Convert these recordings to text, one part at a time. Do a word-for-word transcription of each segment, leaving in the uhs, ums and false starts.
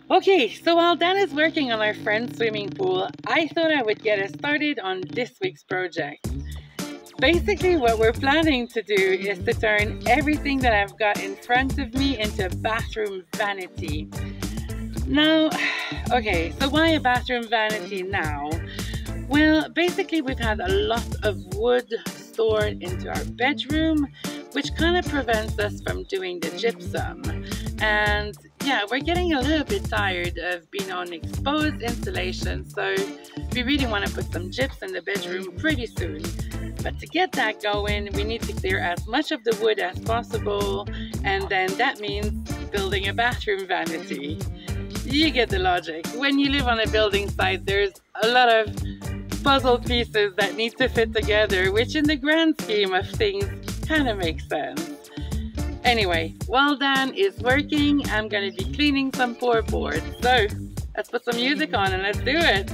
Okay, so while Dan is working on our friend's swimming pool, I thought I would get us started on this week's project. Basically, what we're planning to do is to turn everything that I've got in front of me into a bathroom vanity. Now, okay, so why a bathroom vanity now? Well, basically we've had a lot of wood stored into our bedroom, which kind of prevents us from doing the gypsum. And yeah, we're getting a little bit tired of being on exposed insulation, so we really want to put some gyps in the bedroom pretty soon. But to get that going, we need to clear as much of the wood as possible, and then that means building a bathroom vanity. You get the logic. When you live on a building site, there's a lot of puzzle pieces that need to fit together, which in the grand scheme of things kind of makes sense. Anyway, while Dan is working, I'm going to be cleaning some pour boards. So let's put some music on and let's do it.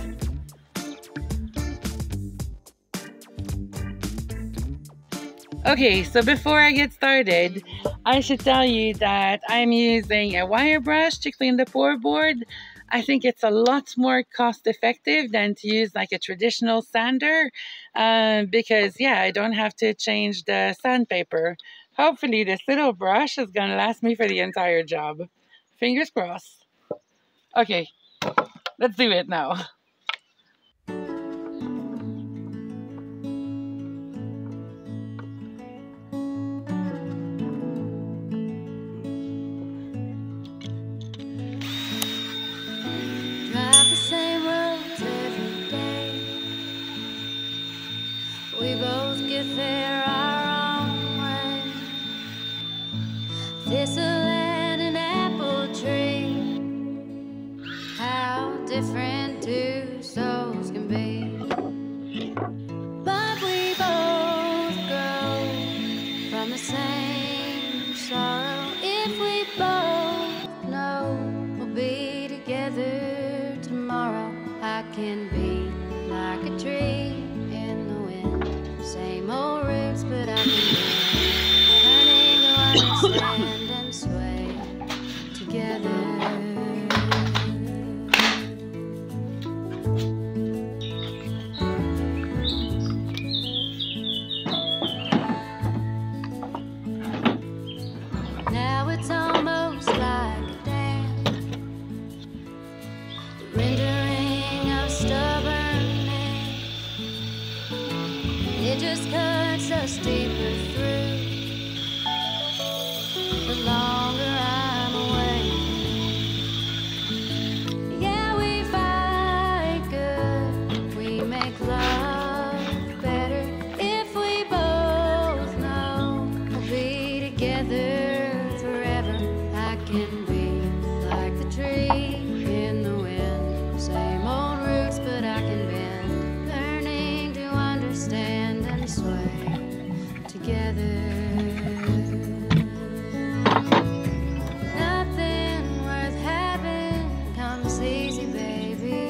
Okay, so before I get started, I should tell you that I'm using a wire brush to clean the pour board. I think it's a lot more cost effective than to use like a traditional sander uh, because yeah, I don't have to change the sandpaper. Hopefully this little brush is going to last me for the entire job. Fingers crossed. Okay, let's do it now. We both get there our own way. Thistle and an apple tree. How different two souls can be. But we both grow from the same sorrow. If we both know we'll be together tomorrow, I can be like a tree. Same old roots, but I can learning to understand and sway together. Now it's almost like a dance, the rendering of stubbornness. It just cuts us deeper through. The longer I'm away, yeah, we fight good. We make love better if we both know we'll be together forever. I can be like the tree in the wind, same old roots, but I can bend, learning to understand and sway together. Nothing worth having comes easy, baby.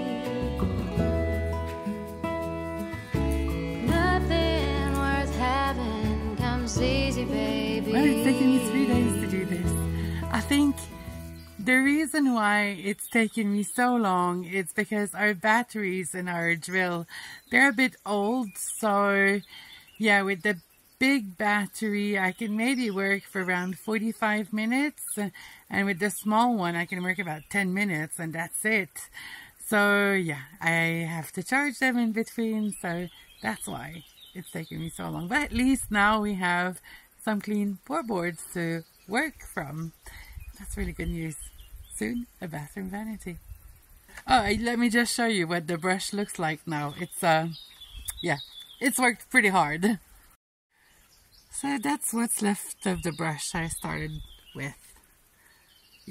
Nothing worth having comes easy, baby. Well, it's taken me three days to do this. I think the reason why it's taken me so long is because our batteries in our drill, they're a bit old. So yeah, with the big battery I can maybe work for around forty-five minutes, and with the small one I can work about ten minutes, and that's it. So yeah, I have to charge them in between, so that's why it's taken me so long. But at least now we have some clean pour boards to work from. That's really good news. Soon a bathroom vanity. Oh, let me just show you what the brush looks like now. It's uh yeah, it's worked pretty hard. So that's what's left of the brush I started with. Yeah.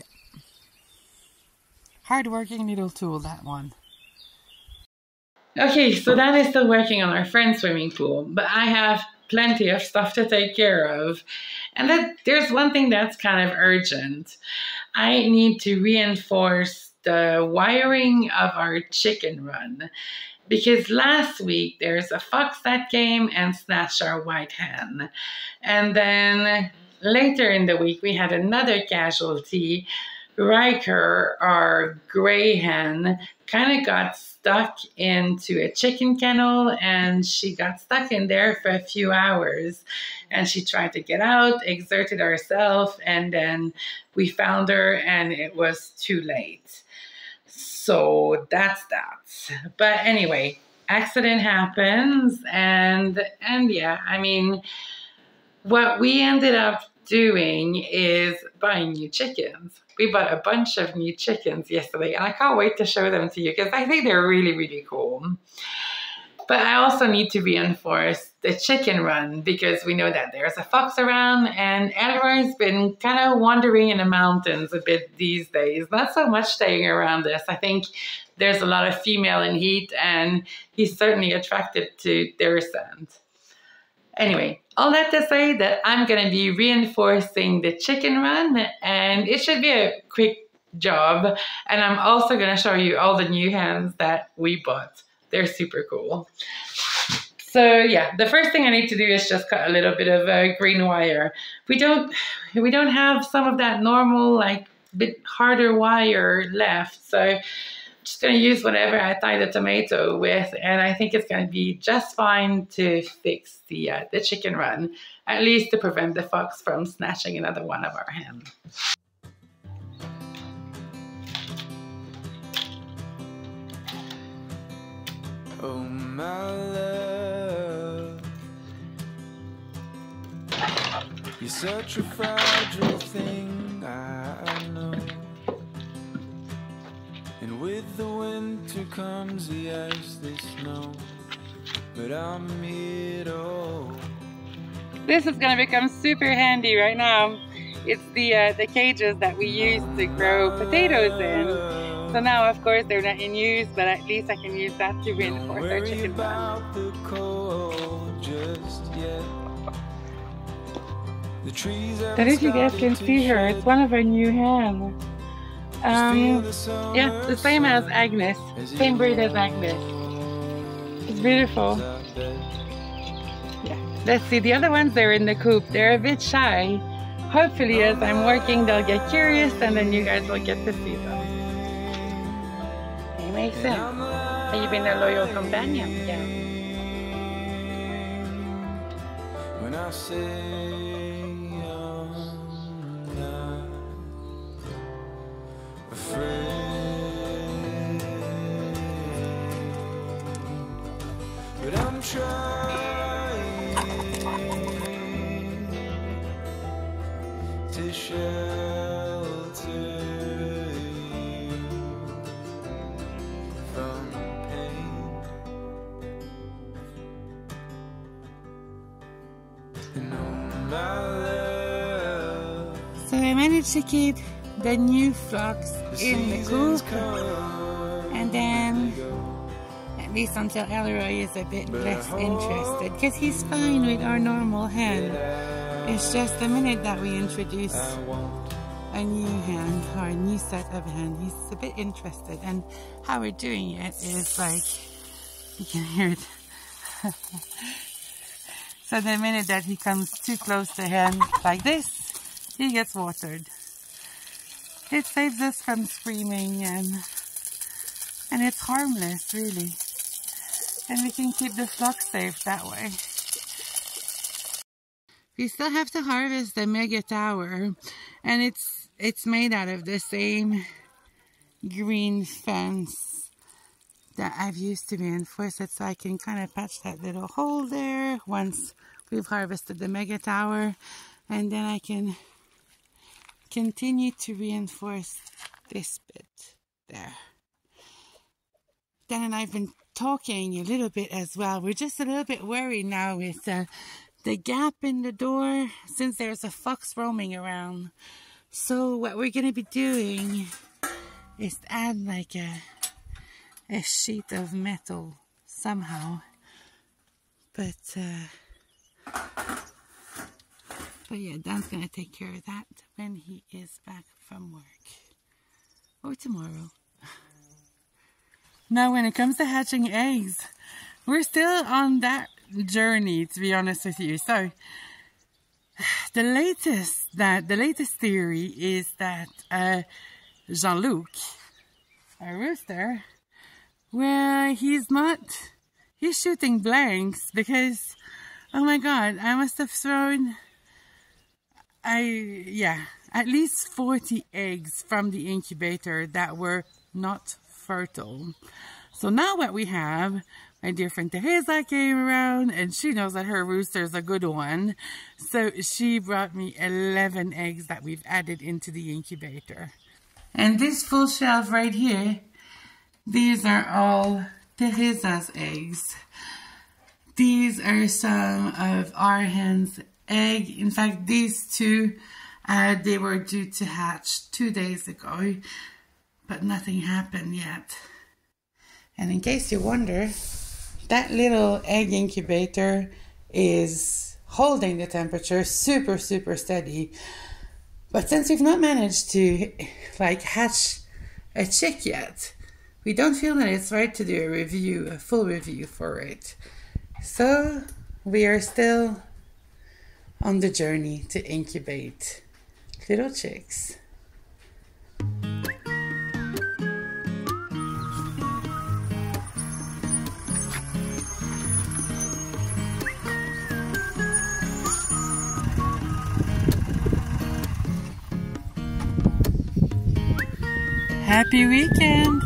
Hard working little tool, that one. Okay, so Dan is still working on our friend's swimming pool, but I have plenty of stuff to take care of. And that there's one thing that's kind of urgent. I need to reinforce the wiring of our chicken run, because last week there's a fox that came and snatched our white hen. And then later in the week we had another casualty Riker, our gray hen, kind of got stuck into a chicken kennel, and she got stuck in there for a few hours. And she tried to get out, exerted herself, and then we found her, and it was too late. So that's that. But anyway, accident happens, and and yeah, I mean, what we ended up doing is buying new chickens. We bought a bunch of new chickens yesterday, and I can't wait to show them to you because I think they're really, really cool. But I also need to reinforce the chicken run because we know that there's a fox around, and Elroy's been kind of wandering in the mountains a bit these days. Not so much staying around us. I think there's a lot of female in heat, and he's certainly attracted to their scent. Anyway, all that to say that I'm going to be reinforcing the chicken run, and it should be a quick job. And I'm also going to show you all the new hens that we bought. They're super cool. So yeah, the first thing I need to do is just cut a little bit of uh, green wire. We don't, we don't have some of that normal, like, bit harder wire left. So I'm just going to use whatever I tie the tomato with, and I think it's going to be just fine to fix the uh, the chicken run, at least to prevent the fox from snatching another one of our hens. Oh my love, you're such a fragile thing, I know. And with the winter comes the ice, the snow, but I'm here to hold. This is going to become super handy right now. It's the uh, the cages that we use to grow potatoes in. So now, of course, they're not in use, but at least I can use that to reinforce our chicken run. But if you guys can see her, it's one of our new hens. Um, yeah, the same as Agnes, same breed as Agnes. It's beautiful. Yeah, let's see, the other ones, they're in the coop. They're a bit shy. Hopefully, as I'm working, they'll get curious, and then you guys will get to see them. Hey, Mason, have you been a loyal companion? Yeah. When I say I'm not afraid, but I'm trying to shelter you from pain. And oh my love, So I managed to keep the new flocks in the coop, and then at least until Elroy is a bit less interested, because he's fine with our normal hen. It's just the minute that we introduce a new hen or a new set of hen, he's a bit interested. And how we're doing it is like, you can hear it. So the minute that he comes too close to hen like this, he gets watered. It saves us from screaming, and and it's harmless, really. And we can keep the flock safe that way. We still have to harvest the mega tower, and it's it's made out of the same green fence that I've used to reinforce it, so I can kind of patch that little hole there once we've harvested the mega tower, and then I can continue to reinforce this bit there. Dan and I've been talking a little bit as well. We're just a little bit worried now with uh, the gap in the door, since there's a fox roaming around. So what we're going to be doing is add like a, a sheet of metal somehow. But, uh, but yeah, Dan's going to take care of that when he is back from work. Or tomorrow. Now, when it comes to hatching eggs, we're still on that journey, to be honest with you. So the latest that the latest theory is that uh, Jean-Luc, a rooster, well, he's not, he's shooting blanks because, oh my God, I must have thrown, I, yeah, at least forty eggs from the incubator that were not fertile. So now what we have, my dear friend Teresa came around and she knows that her rooster is a good one. So she brought me eleven eggs that we've added into the incubator. And this full shelf right here, these are all Teresa's eggs. These are some of our hens' egg. In fact, these two, uh, they were due to hatch two days ago, but nothing happened yet. And in case you wonder, that little egg incubator is holding the temperature super, super steady. But since we've not managed to like hatch a chick yet, we don't feel that it's right to do a review, a full review for it. So we are still on the journey to incubate little chicks. Happy weekend!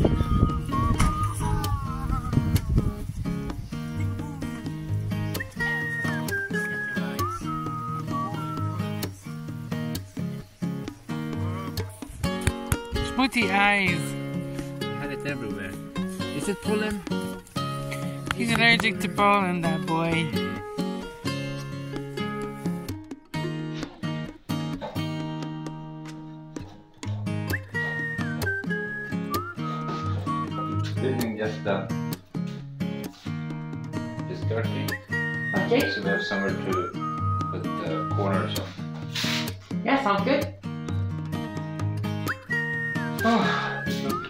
Spooty eyes. You had it everywhere. Is it pollen? He's allergic to pollen, that boy. Building just done. It's dirty. Okay. So we have somewhere to put the corners on. Yeah, sounds good. Oh, look.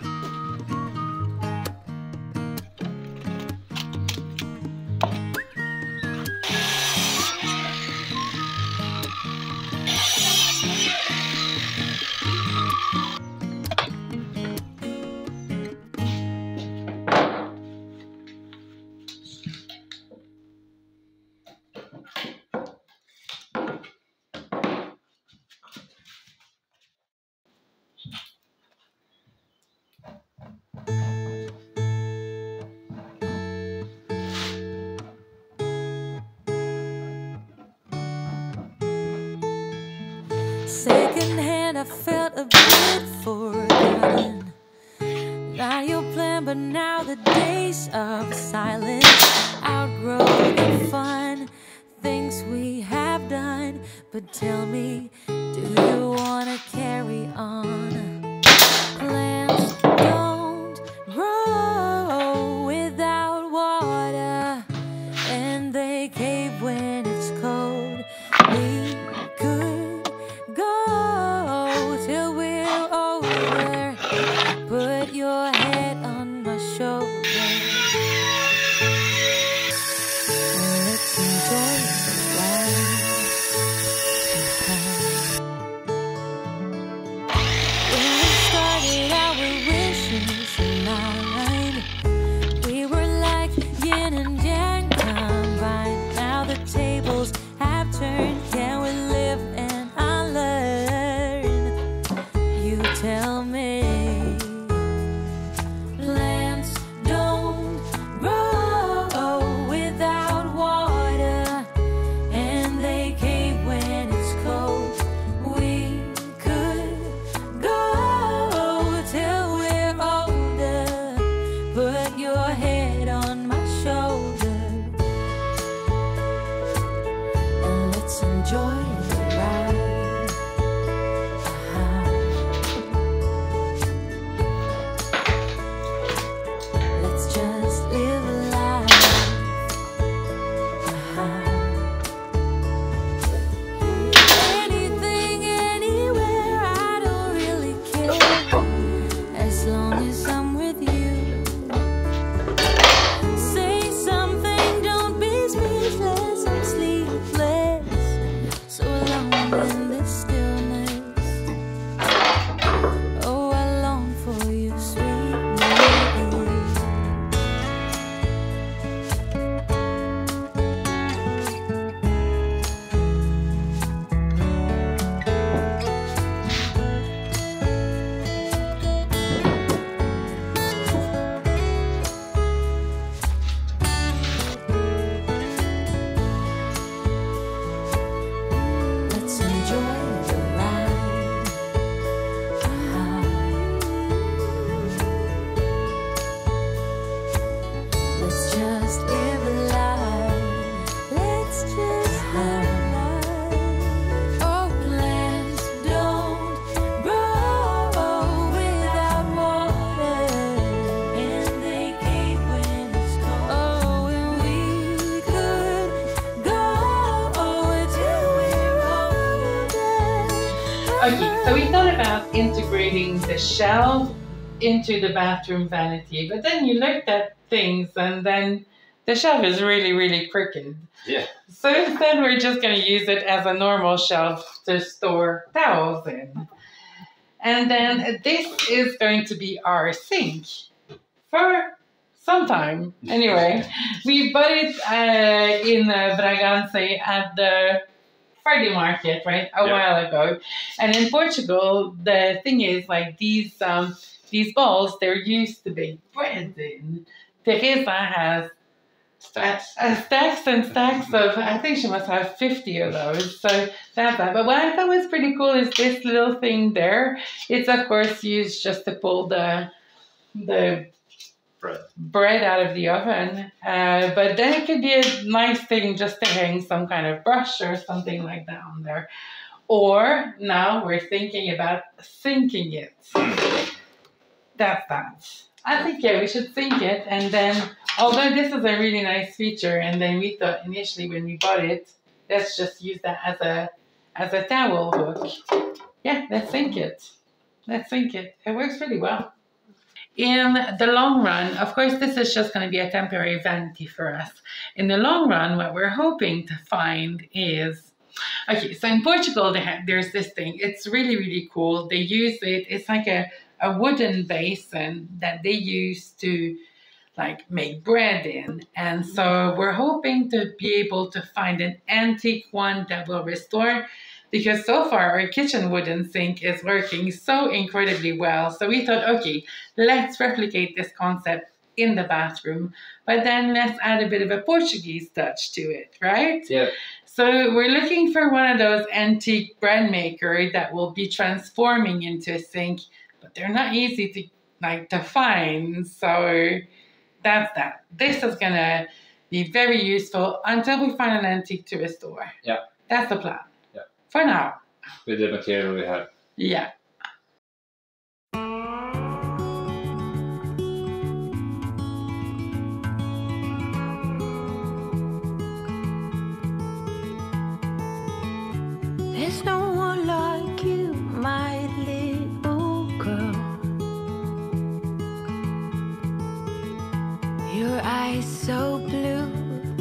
Secondhand, I felt a bit forgotten. Not your plan, but now the days of silence outgrow the fun things we have done. But tell me, do you wanna carry on? Plants don't grow without water, and they cave when it's cold. We could go till we're older. Put your head on my shoulder. Let's enjoy the ride. When So we thought about integrating the shelf into the bathroom vanity, but then you looked at things and then the shelf is really, really crooked. Yeah. So instead we're just going to use it as a normal shelf to store towels in. And then this is going to be our sink for some time. Anyway, we bought it uh, in uh, Bragança at the Friday market, right, a Yeah. while ago. And in Portugal, the thing is, like, these um, these bowls, they're used to bake bread in. Teresa has Stacks. uh, stacks and stacks of, I think she must have fifty of those. So that's that. But what I thought was pretty cool is this little thing there. It's, of course, used just to pull the the Bread. bread out of the oven. Uh, but then it could be a nice thing just to hang some kind of brush or something like that on there. Or now we're thinking about sinking it. That's that. I think, yeah, we should sink it. And then, although this is a really nice feature, and then we thought initially when we bought it, let's just use that as a as a towel hook. Yeah, let's sink it. Let's sink it. It works really well. In the long run, of course, this is just going to be a temporary vanity for us. In the long run, what we're hoping to find is, okay, so in Portugal, they have, there's this thing. It's really, really cool. They use it. It's like a, a wooden basin that they use to, like, make bread in. And so we're hoping to be able to find an antique one that will restore, because so far our kitchen wooden sink is working so incredibly well. So we thought, okay, let's replicate this concept in the bathroom, but then let's add a bit of a Portuguese touch to it, right? Yeah. So we're looking for one of those antique bread makers that will be transforming into a sink, but they're not easy to like to find. So that's that. This is gonna be very useful until we find an antique to restore. Yeah. That's the plan. Yeah. For now. With the material we have. Yeah. There's no one like you, my little girl. Your eyes so blue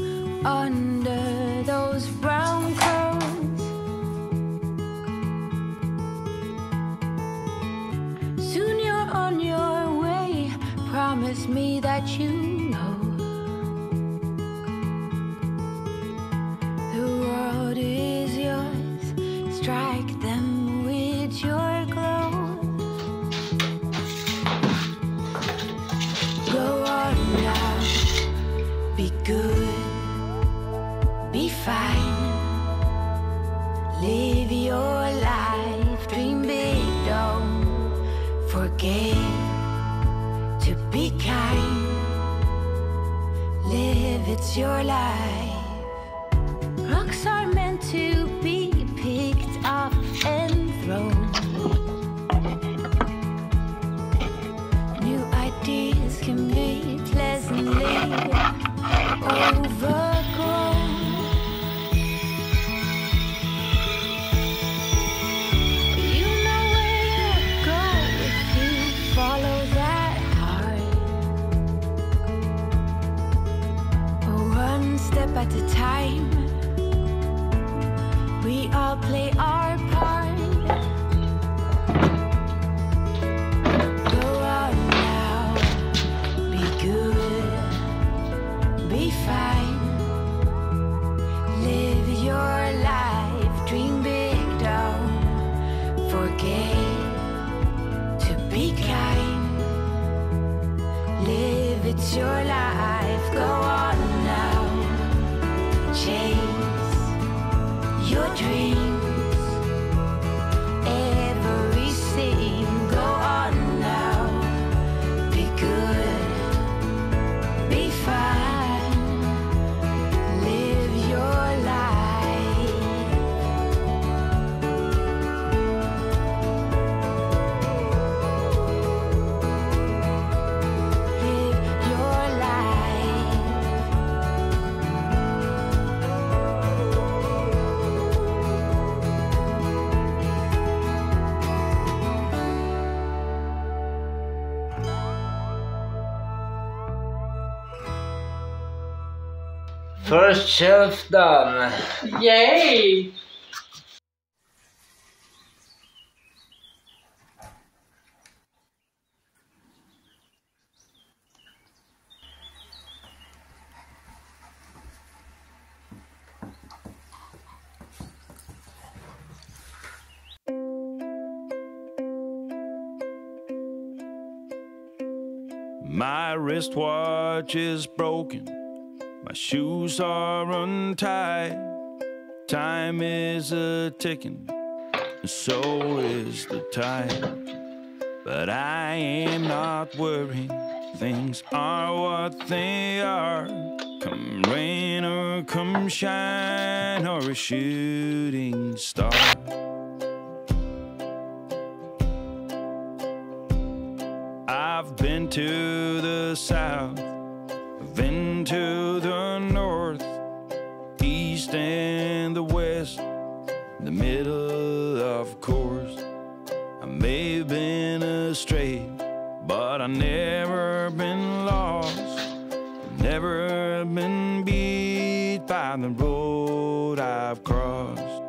under those brown curls. Soon you're on your way. Promise me that you know the world is yours. Strike them with your glow. Go on now, be good, be fine. Live your life, dream big, don't forget to be kind. Live, it's your life. Rocks are meant to be picked up and thrown. New ideas can be pleasantly overgrown. You know where you'll go if you follow that heart. One step at a time. We all play our part. Go out now, be good, be fine. Live your life, dream big, don't forget to be kind. Live, it's your life, go on now, chase your dreams, every scene. Go on now, be good, be fine. Live your life. Live your life. First shelf done. Yay! My wristwatch is broken, my shoes are untied. Time is a ticking, and so is the tide. But I am not worried, things are what they are. Come rain or come shine or a shooting star. I've been to the south, I've been to the north, east and the west, the middle of course. I may have been astray, but I've never been lost, never been beat by the road I've crossed.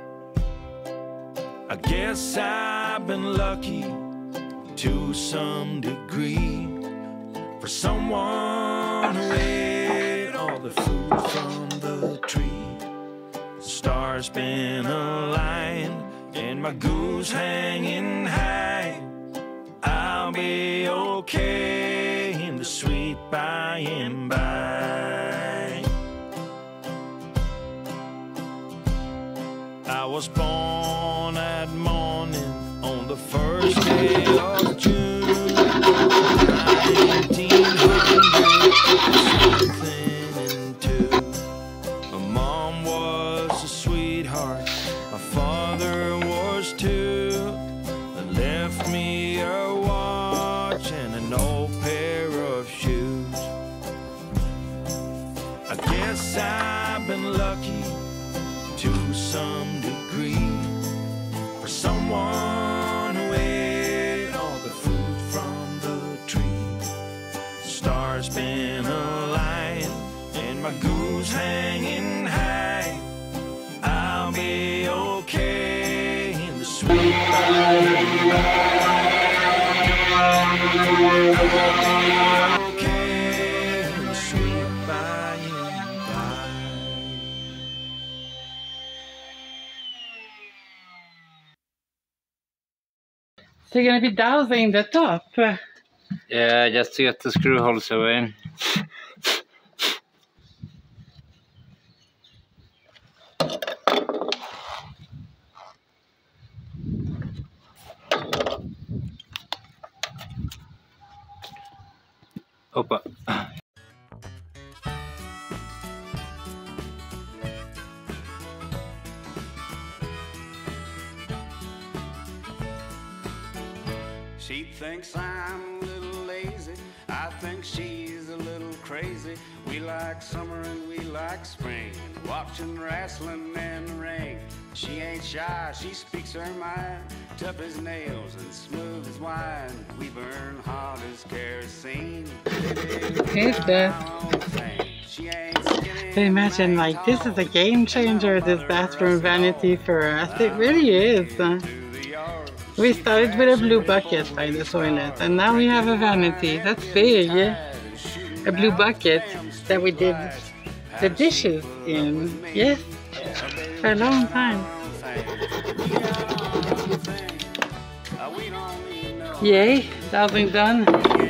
I guess I've been lucky to some degree, for someone who ate all the food from the tree. The stars been aligned and my goose hanging high. I'll be okay in the sweet by and by. I was born at morning on the first day of June, nineteen hundred and two. My mom was a sweetheart, my father was too. They left me a watch and an old pair of shoes. I guess I've been lucky to some degree, for someone who ate all the food from the tree. Stars been aligned and my goose hanging high. I'll be okay in the sweet by and by. Okay in the sweet by and by. So you're gonna be dowsing the top. Yeah, just to get the screw holes away. Opa. She thinks I'm a little lazy, I think she's a little crazy. We like summer and we like spring, watching wrestling in the ring. She ain't shy, she speaks her mind, tough as nails and smooth as wine. We burn hot as kerosene. Hate that. So imagine, like, this is a game changer, this bathroom vanity for us. It really is. Uh, we started with a blue bucket by the toilet, and now we have a vanity. That's big. A blue bucket that we did the dishes in. Yes, for a long time. Yay, dowsing done.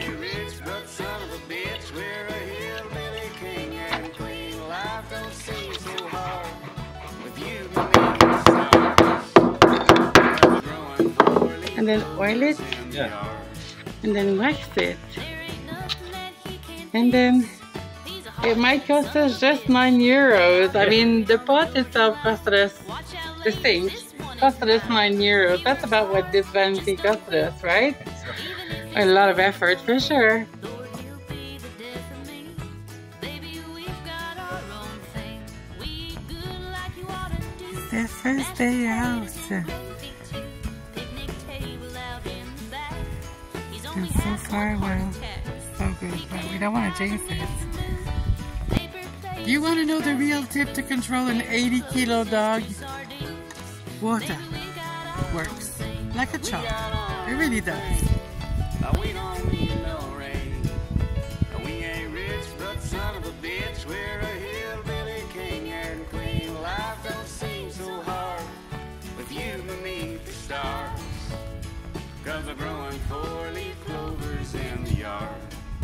And then oil it, Yeah. and then wax it, and then it might cost us just nine euros. I mean, the pot itself costed us, the sink costed us nine euros. That's about what this vanity costed us, right? A lot of effort for sure. It's their first day out. And so far, well, so good, but we don't want to jinx it. You want to know the real tip to control an eighty kilo dog? Water works like a charm. It really does. We don't need no rain. We ain't rich, but son of a bitch, we're a hillbilly king and queen. Life don't seem so hard with you beneath the stars, 'cause we're growing four-leaf clovers in the yard.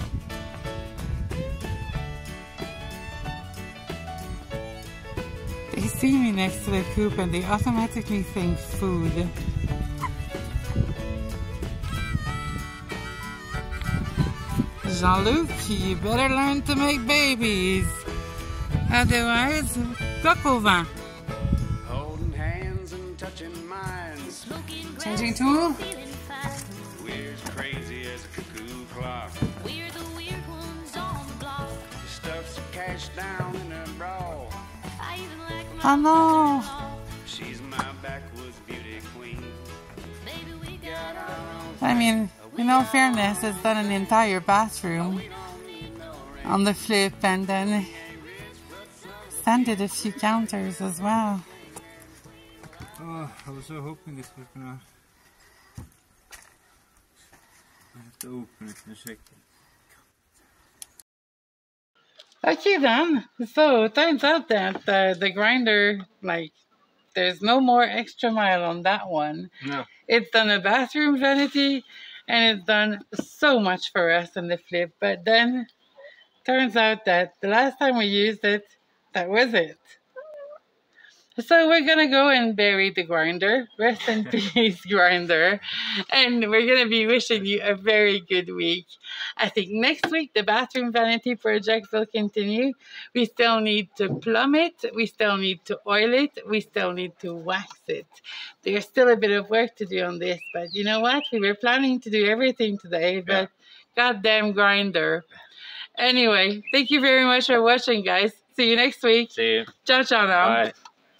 They see me next to the coop and they automatically think food. Jean-Luc, you better learn to make babies. Otherwise, duck au vent. Holding hands and touching minds. Changing tool? We're as crazy as a cuckoo clock. We're the weird ones on the block. Stuffs the cash down in a brawl. I even like my Oh no! She's my backwoods beauty queen. baby, we got our own. I mean, in all fairness, it's done an entire bathroom on the flip and then sanded a few counters as well. Oh, I was so hoping this was gonna... I have to open it in a second. Okay then, so it turns out that uh, the grinder, like, there's no more extra mile on that one. No. It's done a bathroom vanity and it's done so much for us in the flip, but then turns out that the last time we used it, that was it. So we're gonna go and bury the grinder. Rest in peace, grinder. And we're gonna be wishing you a very good week. I think next week the bathroom vanity project will continue. We still need to plumb it. We still need to oil it. We still need to wax it. There's still a bit of work to do on this, but you know what? We were planning to do everything today, but goddamn grinder. Anyway, thank you very much for watching, guys. See you next week. See you. Ciao, ciao now. Bye.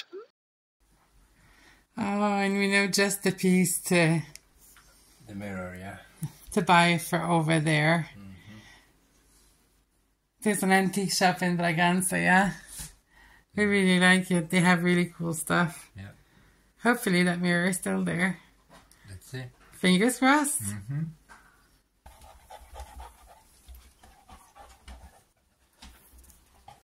Oh, and we know just the piece to The mirror, yeah. to buy for over there. Mm-hmm. There's an antique shop in Braganza, yeah? We really like it. They have really cool stuff. Yeah. Hopefully that mirror is still there. Let's see. Fingers crossed. Mm-hmm.